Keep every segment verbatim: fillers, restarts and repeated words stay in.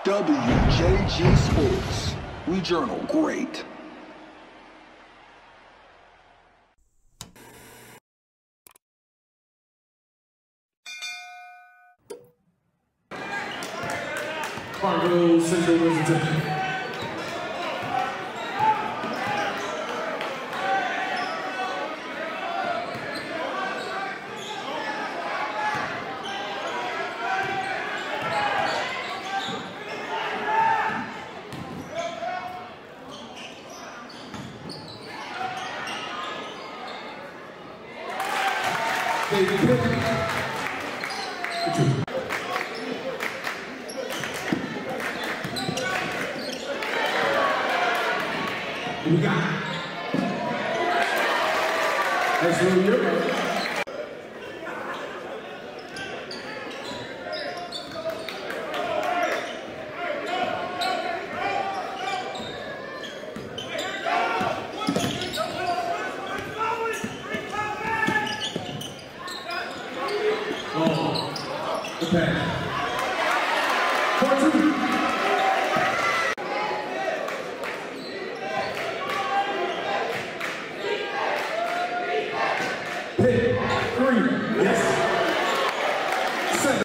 W J G Sports. We journal great. Fargo Central Mississippi. David Pitt. We got that's really good. Oh, the pass. Four two. Pick three, yes. Seven.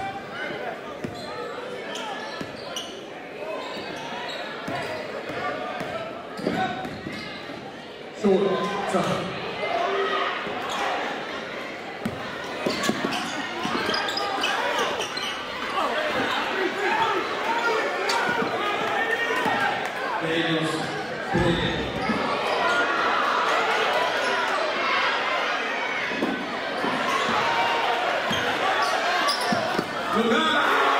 Short, time. Daniels, pick. Look out!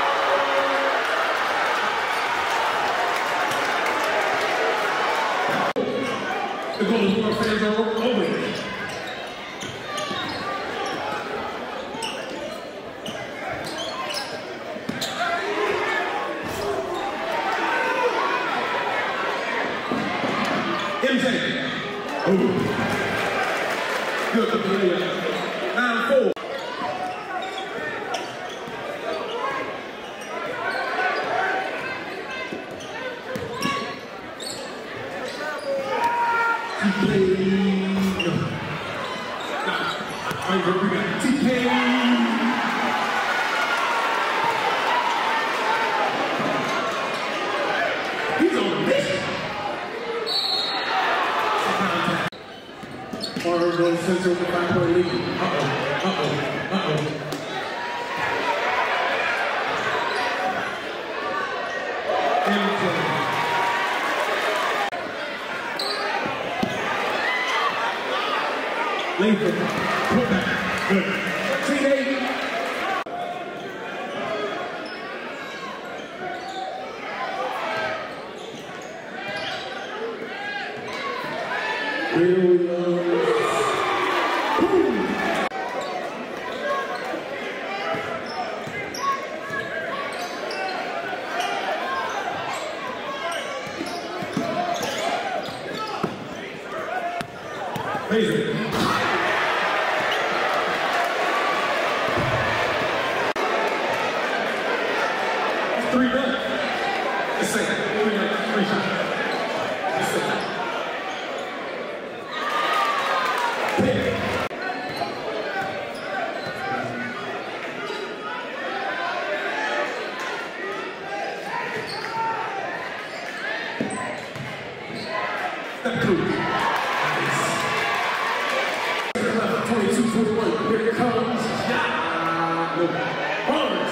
The goal is for Pedro Owen. M J. Ooh. Good for the nine four. T K. He's on a mission. Fargo goes Central with the five-point lead. Uh-oh, uh-oh, uh-oh. Lincoln, put back, good. T eight. Williams. Amazing. Three minutes. Just say it. Three minutes. Three shots. Just say it. Pick. Step two. Nice. twenty-two twenty-one. Here it comes. Yeah. No. Barnes.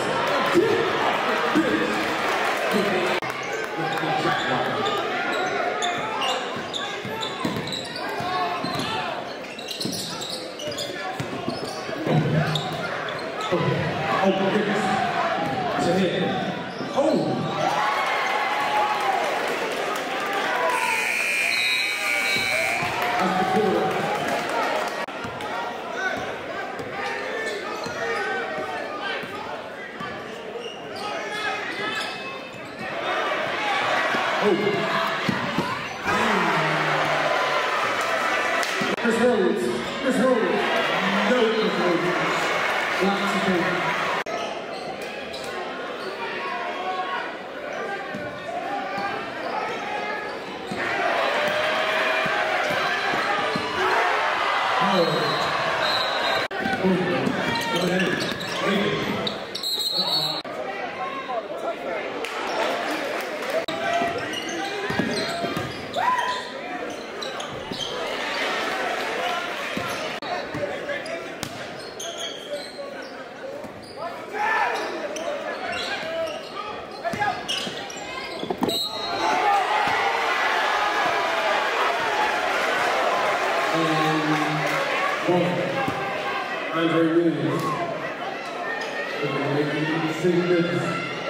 Oh, my goodness. It's ahead. Oh! That's the quarter. Oh! Chris Rhodes. Chris Rhodes. No Chris Rhodes. Lots of things. Andre Williams. Six minutes.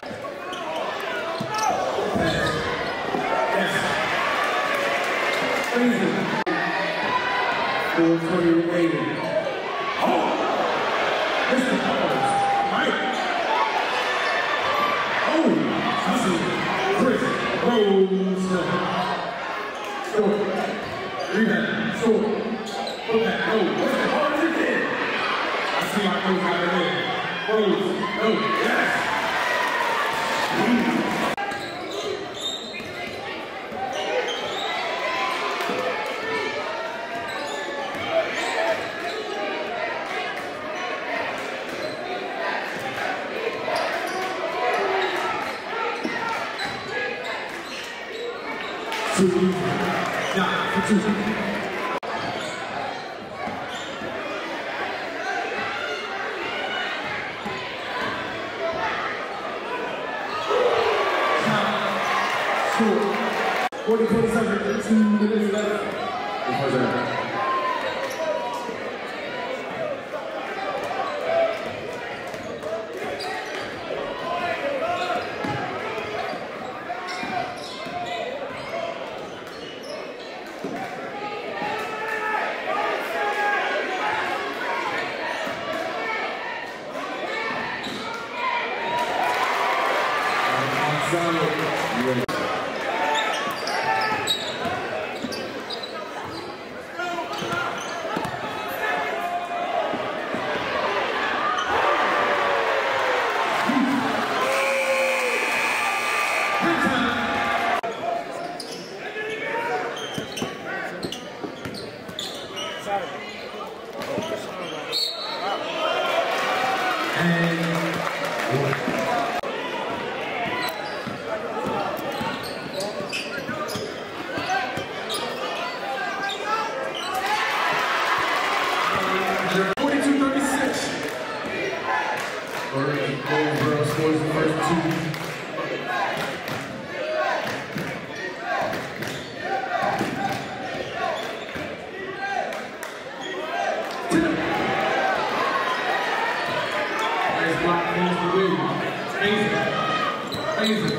four twenty remaining. Oh! Mister Powers, Mike. Oh! This is Chris Rose. Short. Rebound. Short. Put that. Oh, what's the hard as it did? I see my coach out there. Rose. Oh, yes! Mm. Two, yeah, for two. forty twenty-seven, two minutes left. forty-two thirty-six. Goldsboro scores the first two. Nice block, moves the win. Amazing. Amazing.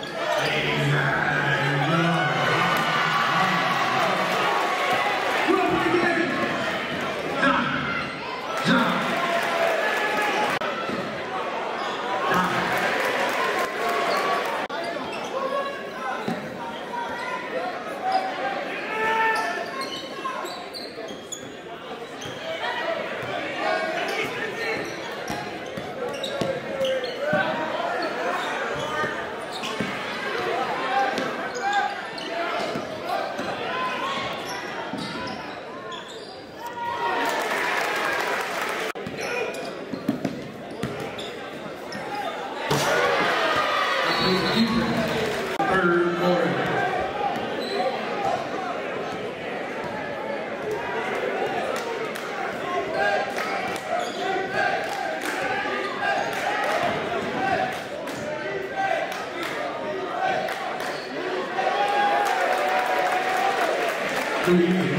Third quarter. Too easy.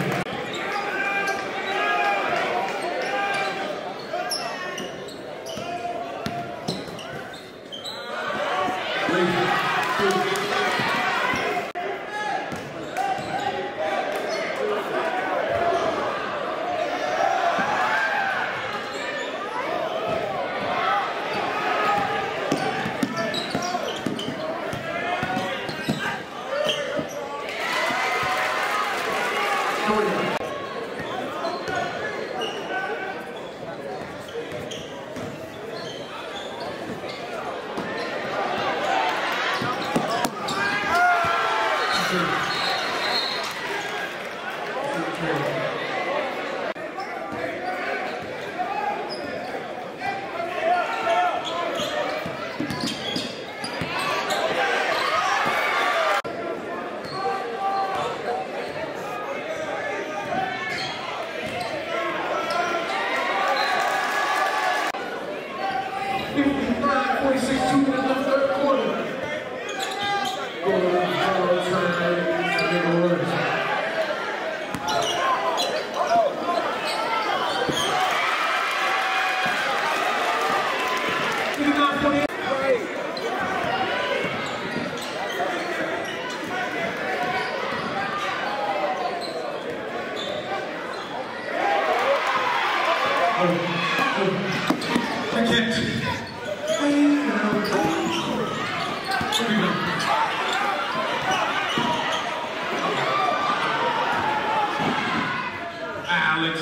Alex.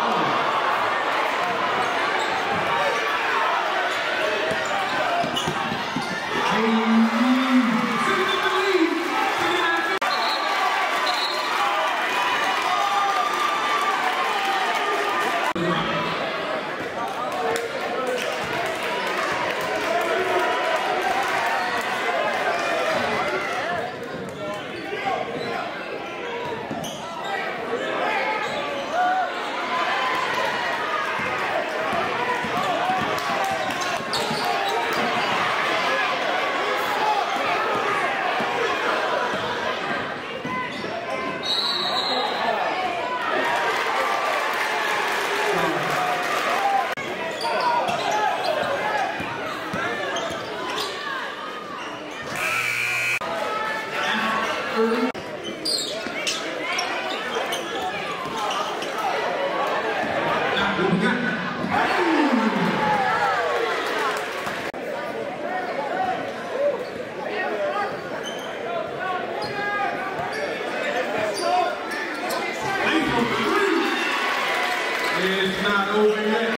It's not over yet.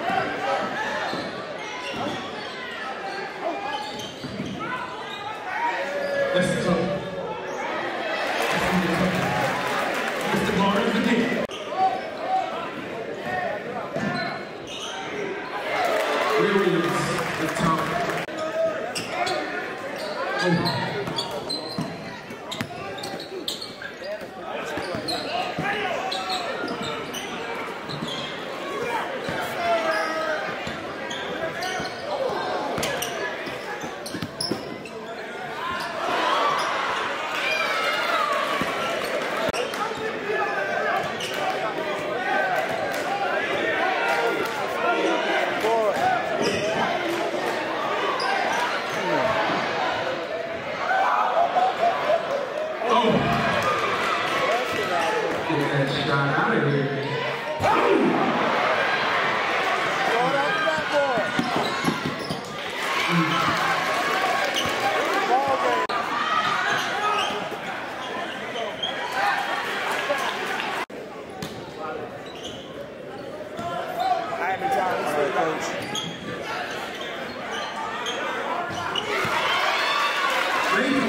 Let's talk. Mister Barnes again. Williams, the top. Oh. Get that shot out of here. Coach.